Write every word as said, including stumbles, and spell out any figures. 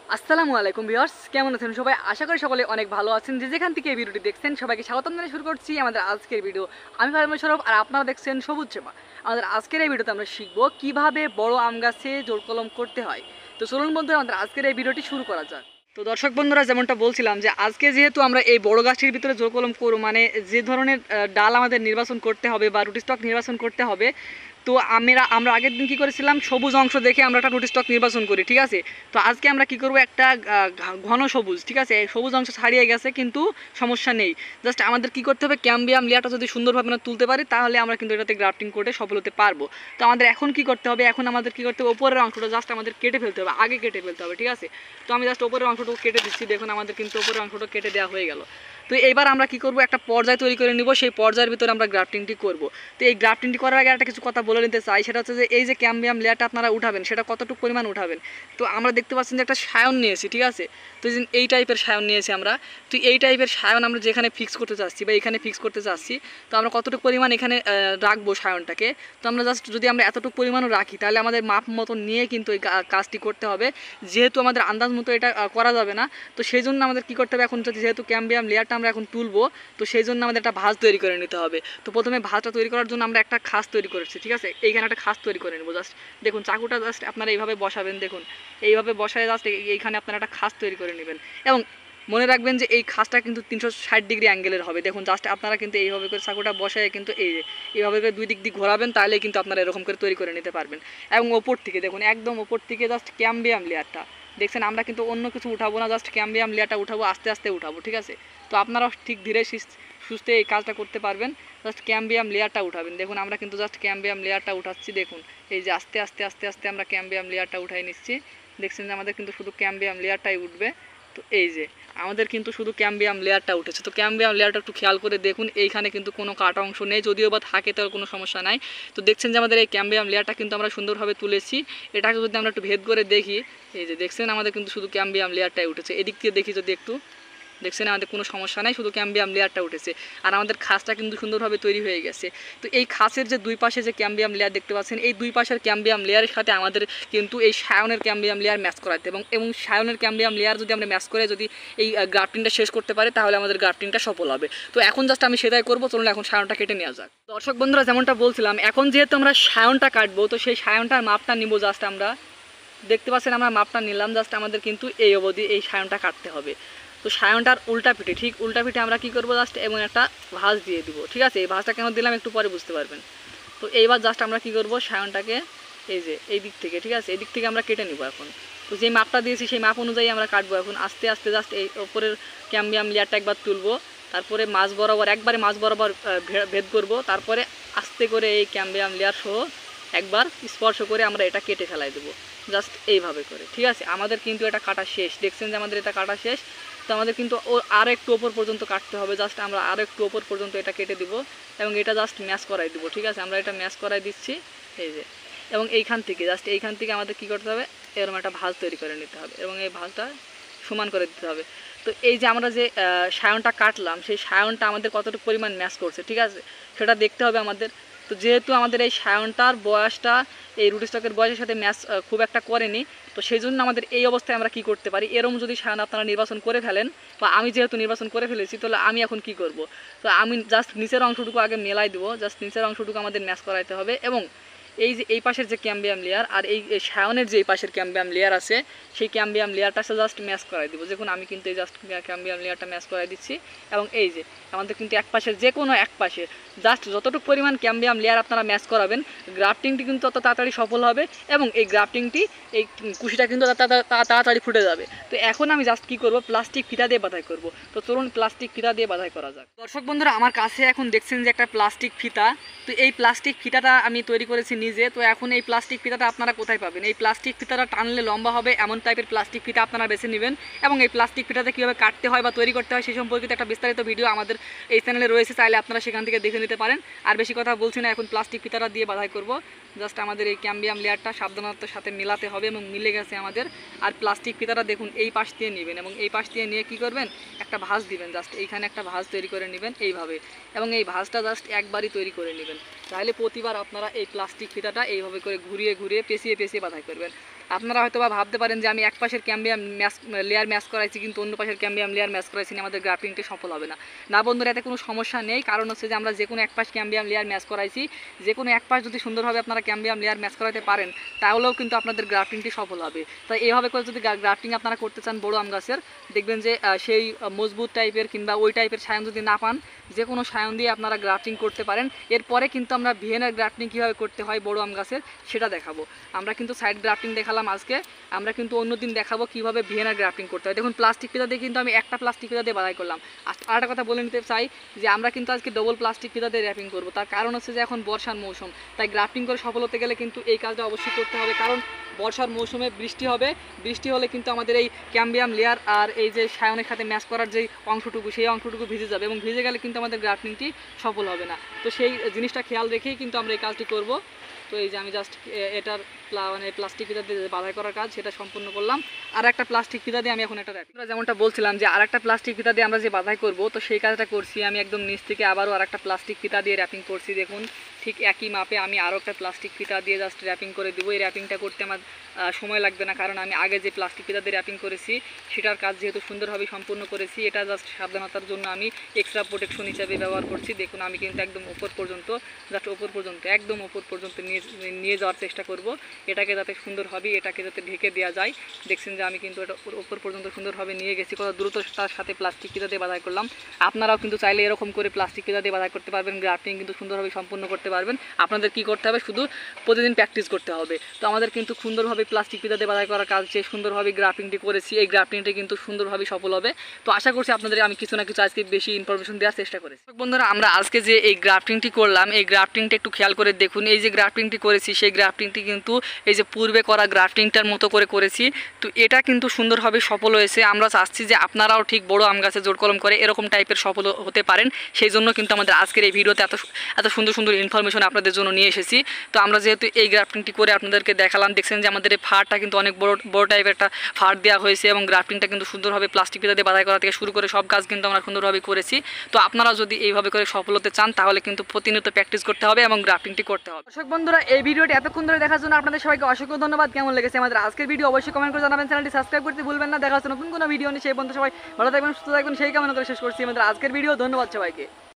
আসসালামু আলাইকুম ভিউয়ার্স, কেমন আছেন সবাই? আশা করি সকলে অনেক ভালো আছেন। যে যেখান থেকে এই ভিডিওটি দেখছেন সবাইকে স্বাগতম জানিয়ে শুরু করছি আমাদের আজকের ভিডিও। আমি ফারহাদ শরফ আর আপনারা দেখছেন সবুজ সেবা। আমাদের আজকের এই ভিডিওতে আমরা শিখব কিভাবে বড় আম গাছে জোড় কলম করতে হয়। তো চলুন বন্ধুরা, আমাদের আজকের এই ভিডিওটি শুরু করা যাক। তো দর্শক বন্ধুরা, যেমনটা বলছিলাম যে আজকে যেহেতু আমরা এই বড় গাছটির ভিতরে জোড় কলম করব, মানে যে ধরনের ডাল আমাদের নির্বাচন করতে হবে বা রুটস্টক নির্বাচন করতে হবে, তো আমরা আমরা আগের দিন কী করেছিলাম, সবুজ অংশ দেখে আমরা একটা রুটস্টক নির্বাচন করি, ঠিক আছে। তো আজকে আমরা কি করব, একটা ঘন সবুজ, ঠিক আছে। সবুজ অংশ ছাড়িয়ে গেছে কিন্তু সমস্যা নেই। জাস্ট আমাদের কি করতে হবে, ক্যাম্বিয়াম লেয়ারটা যদি সুন্দরভাবে আমরা তুলতে পারি তাহলে আমরা কিন্তু এটাতে গ্রাফটিং করে সফল হতে পারবো। তো আমাদের এখন কি করতে হবে, এখন আমাদের কি করতে হবে, ওপরের অংশটা জাস্ট আমাদের কেটে ফেলতে হবে, আগে কেটে ফেলতে হবে, ঠিক আছে। তো আমি জাস্ট ওপরের অংশটুকু কেটে দিচ্ছি, দেখুন আমাদের কিন্তু ওপরের অংশটা কেটে দেওয়া হয়ে গেল। তো এইবার আমরা কি করব, একটা পর্যায় তৈরি করে নিব, সেই পর্যায়ের ভিতরে আমরা গ্রাফটিংটি করব। তো এই গ্রাফটিংটি করার আগে একটা কিছু কথা বলে নিতে চাই, সেটা হচ্ছে যে এই যে ক্যাম্বিয়াম লেয়ারটা আপনারা উঠাবেন সেটা কতটুকু পরিমাণ উঠাবেন। তো আমরা দেখতে পাচ্ছেন যে একটা সায়ন নিয়েছি, ঠিক আছে। তো এই টাইপের সায়ন নিয়েছি আমরা। তো এই টাইপের সায়ন আমরা যেখানে ফিক্স করতে চাচ্ছি বা এখানে ফিক্স করতে চাচ্ছি, তো আমরা কতটুকু পরিমাণ এখানে রাখবো সায়নটাকে। তো আমরা জাস্ট যদি আমরা এতটুকু পরিমাণও রাখি তাহলে আমাদের মাপ মতো নিয়ে কিন্তু এই কাজটি করতে হবে, যেহেতু আমাদের আন্দাজ মতো এটা করা যাবে না। তো সেই জন্য আমাদের কী করতে হবে, এখন যেহেতু ক্যাম্বিয়াম লেয়ারটা আমরা এখন তুলবো, তো সেই জন্য আমাদের একটা ভাঁজ তৈরি করে নিতে হবে। তো প্রথমে ভাঁজটা তৈরি করার জন্য আমরা একটা খাস তৈরি করেছি, ঠিক আছে। এইখানে একটা খাস তৈরি করে নেবো। জাস্ট দেখুন চাকুটা জাস্ট আপনারা এইভাবে বসাবেন, দেখুন এইভাবে বসায় জাস্ট এইখানে আপনারা একটা খাস তৈরি করে নেবেন। এবং মনে রাখবেন যে এই খাসটা কিন্তু তিনশো ষাট ডিগ্রি অ্যাঙ্গেলের হবে। দেখুন জাস্ট আপনারা কিন্তু এইভাবে করে চাকুটা বসায় কিন্তু এই এইভাবে করে দুই দিক দিয়ে ঘোরাবেন, তাহলে কিন্তু আপনারা এরকম করে তৈরি করে নিতে পারবেন। এবং ওপর থেকে দেখুন, একদম ওপর থেকে জাস্ট ক্যাম্বিয়াম লেয়ারটা দেখছেন, আমরা কিন্তু অন্য কিছু উঠাবো না, জাস্ট ক্যাম্বিয়াম লেয়ারটা উঠাবো, আস্তে আস্তে উঠাবো, ঠিক আছে। তো আপনারাও ঠিক ধীরে সুস্থে এই কাজটা করতে পারবেন। জাস্ট ক্যাম্বিয়াম লেয়ারটা উঠাবেন। দেখুন আমরা কিন্তু জাস্ট ক্যাম্বিয়াম লেয়ারটা উঠাচ্ছি, দেখুন এই যে আস্তে আস্তে আস্তে আস্তে আমরা ক্যাম্বিয়াম লেয়ারটা উঠাই নিচ্ছি। দেখছেন যে আমাদের কিন্তু শুধু ক্যাম্বিয়াম লেয়ারটাই উঠবে। তো এই যে আমাদের কিন্তু শুধু ক্যাম্বিয়াম লেয়ারটা উঠেছে। তো ক্যাম্বিয়াম লেয়ারটা একটু খেয়াল করে দেখুন, এইখানে কিন্তু কোনো কাটা অংশ নেই, যদিও বা থাকে তার কোনো সমস্যা নাই। তো দেখছেন যে আমাদের এই ক্যাম্বিয়াম লেয়ারটা কিন্তু আমরা সুন্দরভাবে তুলেছি। এটাকে যদি আমরা একটু ভেদ করে দেখি, এই যে দেখছেন আমাদের কিন্তু শুধু ক্যাম্বিয়াম লেয়ারটাই উঠেছে। এদিক থেকে দেখি যদি একটু, দেখছেন আমাদের কোনো সমস্যা নাই, শুধু ক্যাম্বিয়াম লেয়ারটা উঠেছে। আর আমাদের খাসটা কিন্তু সুন্দরভাবে তৈরি হয়ে গেছে। তো এই খাসের যে দুই পাশে যে ক্যাম্বিয়াম লেয়ার দেখতে পাচ্ছেন, এই দুই পাশের ক্যাম্বিয়াম লেয়ারের সাথে আমাদের কিন্তু এই সায়নের ক্যাম্বিয়াম লেয়ার ম্যাচ করাতে এবং এবং সায়নের ক্যাম্বিয়াম লেয়ার যদি আমরা ম্যাচ করে যদি এই গ্রাফটিংটা শেষ করতে পারি তাহলে আমাদের গ্রাফটিংটা সফল হবে। তো এখন জাস্ট আমি সেটাই করবো, চলুন এখন সায়নটা কেটে নেওয়া যাক। দর্শক বন্ধুরা, যেমনটা বলছিলাম, এখন যেহেতু আমরা সায়নটা কাটবো, তো সেই সায়নটার মাপটা নিব। জাস্ট আমরা দেখতে পাচ্ছেন আমরা মাপটা নিলাম, জাস্ট আমাদের কিন্তু এই অবধি এই সায়নটা কাটতে হবে। তো সায়নটার উল্টা পিঠে, ঠিক উল্টা পিঠে আমরা কি করব, জাস্ট এমন একটা ভাঁজ দিয়ে দিব, ঠিক আছে। এই ভাঁজটা কেন দিলাম একটু পরে বুঝতে পারবেন। তো এইবার জাস্ট আমরা কি করব, সায়নটাকে এই যে এই দিক থেকে, ঠিক আছে, এই দিক থেকে আমরা কেটে নিব এখন। তো যে মাপটা দিয়েছি সেই মাপ অনুযায়ী আমরা কাটবো এখন আস্তে আস্তে। জাস্ট এই ওপরের ক্যাম্বিয়াম লেয়ারটা একবার তুলবো, তারপরে মাছ বরাবর একবারে মাছ বরাবর ভেদ করব, তারপরে আস্তে করে এই ক্যাম্বিয়াম লেয়ার সহ একবার স্পর্শ করে আমরা এটা কেটে ফেলাই দেবো, জাস্ট এইভাবে করে, ঠিক আছে। আমাদের কিন্তু এটা কাটা শেষ, দেখছেন যে আমাদের এটা কাটা শেষ। তো আমাদের কিন্তু ও আর একটু ওপর পর্যন্ত কাটতে হবে, জাস্ট আমরা আর একটু ওপর পর্যন্ত এটা কেটে দিব এবং এটা জাস্ট ম্যাচ করাই দিব, ঠিক আছে। আমরা এটা ম্যাচ করাই দিচ্ছি এই যে। এবং এইখান থেকে জাস্ট এইখান থেকে আমাদের কী করতে হবে, এরকম একটা ভাঁজ তৈরি করে নিতে হবে এবং এই ভাঁজটা সমান করে দিতে হবে। তো এই যে আমরা যে সায়নটা কাটলাম, সেই সায়নটা আমাদের কতটুকু পরিমাণ ম্যাচ করছে, ঠিক আছে, সেটা দেখতে হবে আমাদের। তো যেহেতু আমাদের এই সায়নটার বয়সটা এই রুটস্টকের বয়সের সাথে ম্যাচ খুব একটা করেনি, তো সেই জন্য আমাদের এই অবস্থায় আমরা কি করতে পারি, এরকম যদি সায়ন আপনারা নির্বাচন করে ফেলেন বা আমি যেহেতু নির্বাচন করে ফেলেছি, তাহলে আমি এখন কি করব, তো আমি জাস্ট নিচের অংশটুকু আগে মেলাই দেবো, জাস্ট নিচের অংশটুকু আমাদের ম্যাচ করাইতে হবে। এবং এই যে এই পাশের যে ক্যাম্বিয়াম লেয়ার আর এই সায়নের যে এই পাশের ক্যাম্বিয়াম লেয়ার আছে, সেই ক্যাম্বিয়াম লেয়ারটা জাস্ট ম্যাচ করাই দেবো। দেখুন আমি কিন্তু এই জাস্ট ক্যাম্বিয়াম লেয়ারটা ম্যাচ করাই দিচ্ছি। এবং এই যে আমাদের কিন্তু এক পাশের যে কোনো এক পাশে জাস্ট যতটুকু পরিমাণ ক্যাম্বিয়াম লেয়ার আপনারা ম্যাচ করাবেন, গ্রাফটিংটি কিন্তু তত তাড়াতাড়ি সফল হবে এবং এই গ্রাফটিংটি এই কুশিটা কিন্তু তাড়াতাড়ি ফুটে যাবে। তো এখন আমি জাস্ট কী করবো, প্লাস্টিক ফিতা দিয়ে বাঁধাই করব। তো চলুন প্লাস্টিক ফিতা দিয়ে বাঁধাই করা যাক। দর্শক বন্ধুরা, আমার কাছে এখন দেখছেন যে একটা প্লাস্টিক ফিতা। তো এই প্লাস্টিক ফিতাটা আমি তৈরি করেছি নিজে। তো এখন এই প্লাস্টিক ফিতাটা আপনারা কোথায় পাবেন, এই প্লাস্টিক ফিতাটা টানলে লম্বা হবে এমন টাইপের প্লাস্টিক ফিতা আপনারা বেছে নেবেন। এবং এই প্লাস্টিক ফিতাতে কীভাবে কাটতে হয় বা তৈরি করতে হয় সেই সম্পর্কিত একটা বিস্তারিত ভিডিও আমাদের এই চ্যানেলে রয়েছে, চাইলে আপনারা সেখান থেকে দেখে নিতে পারেন। আর বেশি কথা বলছি না, এখন প্লাস্টিক ফিতাটা দিয়ে বাঁধাই করব। জাস্ট আমাদের এই ক্যাম্বিয়াম লেয়ারটা সাবধানতার সাথে মেলাতে হবে এবং মিলে গেছে আমাদের। আর প্লাস্টিক ফিতাটা দেখুন এই পাশ দিয়ে নেবেন এবং এই পাশ দিয়ে নিয়ে কী করবেন, একটা ভাঁজ দিবেন, জাস্ট এইখানে একটা ভাঁজ তৈরি করে নেবেন এইভাবে। এবং এই ভাঁজটা জাস্ট একবারই তৈরি করে নেবেন, তাহলে প্রতিবার আপনারা এই প্লাস্টিক ফিতাটা এইভাবে করে ঘুরিয়ে ঘুরিয়ে পেঁচিয়ে পেঁচিয়ে বাঁধাই করবেন। আপনারা হয়তো বা ভাবতে পারেন যে আমি এক পাশের ক্যাম্বিয়াম ম্যাচ লেয়ার ম্যাচ করাইছি কিন্তু অন্য পাশের ক্যাম্বিয়াম লেয়ার ম্যাচ করাইছি না, আমাদের গ্রাফটিংটি সফল হবে না। না বন্ধুরা, এতে কোনো সমস্যা নেই। কারণ হচ্ছে যে আমরা যে কোনো এক পাশ ক্যাম্বিয়াম লেয়ার ম্যাচ করাইছি, যে কোনো এক পাশ যদি সুন্দরভাবে আপনারা ক্যাম্বিয়াম লেয়ার ম্যাচ করাতে পারেন তাহলেও কিন্তু আপনাদের গ্রাফটিংটি সফল হবে। তাই এইভাবে করে যদি গ্রাফটিং আপনারা করতে চান বড় আম গাছের, দেখবেন যে সেই মজবুত টাইপের কিংবা ওই টাইপের সায়ন যদি না পান, যে কোনো সায়ন দিয়ে আপনারা গ্রাফটিং করতে পারেন। এরপরে কিন্তু আমরা ভিয়েনার গ্রাফটিং কীভাবে করতে হয় বড় আম গাছের সেটা দেখাবো। আমরা কিন্তু সাইড গ্রাফটিং দেখালাম আজকে, আমরা কিন্তু অন্যদিন দেখাবো কীভাবে ভিয়েনার গ্রাফটিং করতে হয়। দেখুন প্লাস্টিক ফিতা দিয়ে কিন্তু আমি একটা প্লাস্টিক ফিতা দিয়ে বাধাই করলাম। আর একটা কথা বলে নিতে চাই যে আমরা কিন্তু আজকে ডবল প্লাস্টিক ফিতা দিয়ে র্যাপিং করবো। তার কারণ হচ্ছে যে এখন বর্ষার মৌসুম, তাই গ্রাফটিং করে সফল হতে গেলে কিন্তু এই কাজটা অবশ্যই করতে হবে। কারণ বর্ষার মৌসুমে বৃষ্টি হবে, বৃষ্টি হলে কিন্তু আমাদের এই ক্যাম্বিয়াম লেয়ার আর এই যে সায়নের সাথে ম্যাচ করার যে অংশটুকু সেই অংশটুকু ভিজে যাবে এবং ভিজে গেলে কিন্তু আমাদের গ্রাফটিংটি সফল হবে না। তো সেই জিনিসটা খেয়াল রেখেই কিন্তু আমরা এই কাজটি করব। তো এই যে আমি জাস্ট এটার মানে প্লাস্টিক ফিতা দিয়ে বাধাই করার কাজ সেটা সম্পূর্ণ করলাম। আর একটা প্লাস্টিক ফিতা দিয়ে আমি এখন একটা র্যাপিং, যেমনটা বলছিলাম যে আর একটা প্লাস্টিক ফিতা দিয়ে আমরা যে বাধাই করব, তো সেই কাজটা করছি আমি একদম নিচ থেকে আবারও আর একটা প্লাস্টিক ফিতা দিয়ে র্যাপিং করছি। দেখুন ঠিক একই মাপে আমি আরও একটা প্লাস্টিক ফিতা দিয়ে জাস্ট র্যাপিং করে দেবো। এই র্যাপিংটা করতে আমার সময় লাগবে না, কারণ আমি আগে যে প্লাস্টিক ফিতা দিয়ে র্যাপিং করেছি সেটার কাজ যেহেতু সুন্দরভাবে সম্পূর্ণ করেছি, এটা জাস্ট সাবধানতার জন্য আমি এক্সট্রা প্রোটেকশন হিসাবে ব্যবহার করছি। দেখুন আমি কিন্তু একদম উপর পর্যন্ত জাস্ট উপর পর্যন্ত একদম উপর পর্যন্ত নিয়ে নিয়ে যাওয়ার চেষ্টা করব, এটাকে যাতে সুন্দরভাবে এটাকে যাতে ঢেকে দেওয়া যায়। দেখছেন যে আমি কিন্তু এটা উপর পর্যন্ত সুন্দরভাবে নিয়ে গেছি, কত দ্রুততার সাথে প্লাস্টিক ফিতা দিয়ে বাধাই করলাম। আপনারাও কিন্তু চাইলে এরকম করে প্লাস্টিক ফিতা দিয়ে বাধাই করতে পারবেন, গ্রাফটিং কিন্তু সুন্দরভাবে সম্পূর্ণ করতে পারবেন। আপনাদের কি করতে হবে, শুধু প্রতিদিন প্র্যাকটিস করতে হবে। তো আমাদের কিন্তু সুন্দরভাবে প্লাস্টিক ফিতা দিয়ে বাধাই করার কাজ যে সুন্দরভাবে গ্রাফটিংটি করেছি, এই গ্রাফটিংটি কিন্তু সুন্দরভাবে সফল হবে। তো আশা করছি আপনাদের আমি কিছু না কিছু আজকে বেশি ইনফরমেশন দেওয়ার চেষ্টা করেছি। বন্ধুরা, আমরা আজকে যে এই গ্রাফটিংটি করলাম, এই গ্রাফটিংটা একটু খেয়াল করে দেখুন। এই যে গ্রাফটিংটি করেছি সেই গ্রাফটিংটি কিন্তু এই যে পূর্বে করা গ্রাফটিংটার মতো করে করেছি। তো এটা কিন্তু সুন্দরভাবে সফল হয়েছে। আমরা চাচ্ছি যে আপনারাও ঠিক বড় আম গাছে জোর কলম করে এরকম টাইপের সফল হতে পারেন। সেই জন্য কিন্তু আমাদের আজকের এই ভিডিওতে এত এত সুন্দর সুন্দর ইনফরমেশন আপনাদের জন্য নিয়ে এসেছি। তো আমরা যেহেতু এই গ্রাফটিংটি করে আপনাদেরকে দেখালাম, দেখছেন যে আমাদের এই ফাড়টা কিন্তু অনেক বড় বড় টাইপের একটা ফাড় দেওয়া হয়েছে এবং গ্রাফটিংটা কিন্তু সুন্দরভাবে প্লাস্টিক ফিতা দিয়ে বাধাই করা থেকে শুরু করে সব কাজ কিন্তু আমরা সুন্দরভাবে করেছি। তো আপনারা যদি এইভাবে করে সফল হতে চান তাহলে কিন্তু প্রতিনিয়ত প্র্যাকটিস করতে হবে এবং গ্রাফটিংটি করতে হবে। দর্শক বন্ধুরা, এই ভিডিওটি এতক্ষণ ধরে দেখার জন্য আপনাদের সবাইকে অসংখ্য ধন্যবাদ। কেমন লেগেছে আমাদের আজকের ভিডিও অবশ্যই কমেন্ট করে জানাবেন, চ্যানেলটি সাবস্ক্রাইব করতে ভুলবেন না। দেখা হচ্ছে নতুন কোনো ভিডিও নিয়ে, সেই পর্যন্ত সবাই ভালো থাকবেন, সুস্থ থাকবেন, সেই কামনা করে শেষ করছি আমাদের আজকের ভিডিও। ধন্যবাদ সবাইকে।